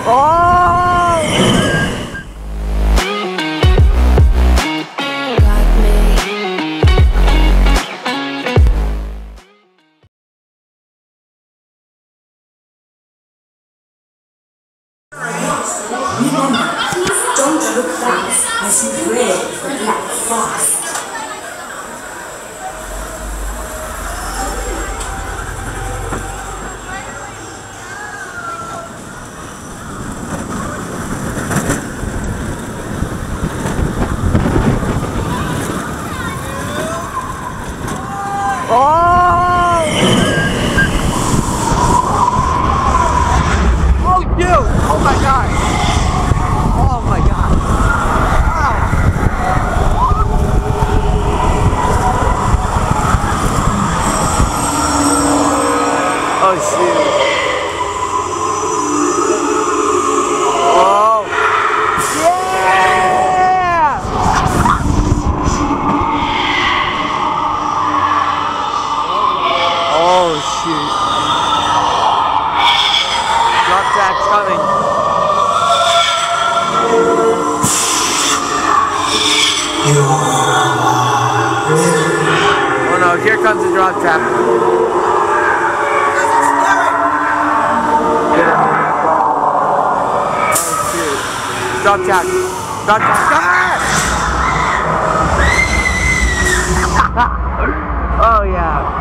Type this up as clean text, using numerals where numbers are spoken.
Remember, please don't look back as you brave the black frost. Oh no, here comes the drop trap. Oh shoot. Drop trap. Drop trap. Ah! Oh yeah.